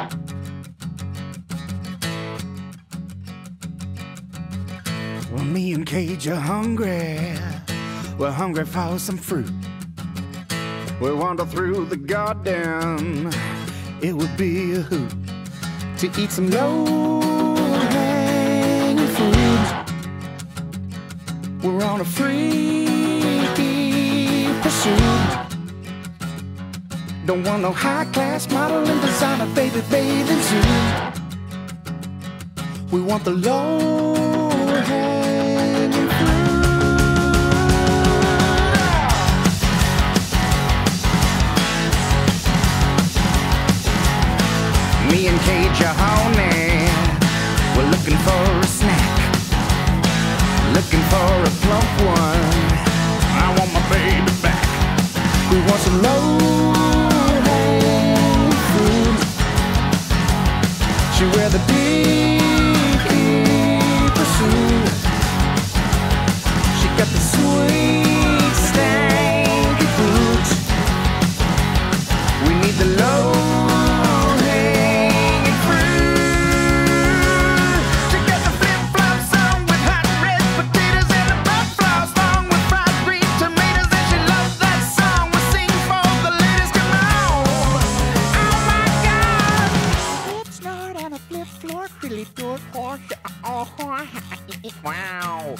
Well, me and Kage are hungry. We're hungry for some fruit. We wander through the garden. It would be a hoot to eat some low-hanging fruit. We're on a free pursuit. Don't want no high-class model and designer baby bathing suit. We want the low-hanging fruit. Me and Kage are horny. We're looking for a snack, looking for a plump one. I want my baby back. We want some low-hanging fruit. She wear the deep pursuit. She got the sweet stanky boot. We need the low-hanging fruit. She got the flip-flops on with hot red potatoes and the butt-floss on with fried green tomatoes. And she loves that song. We sing for the ladies. Come on! Oh my God! It's not on a flip-flop, really good horse. Wow!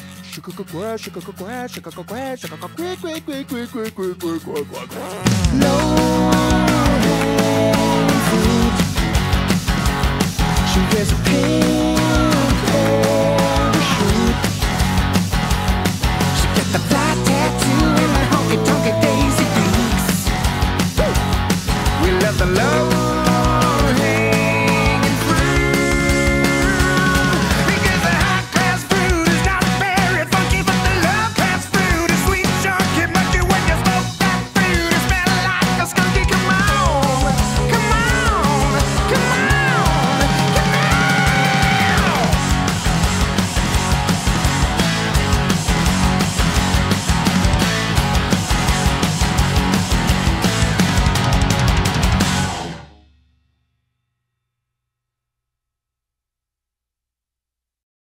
Low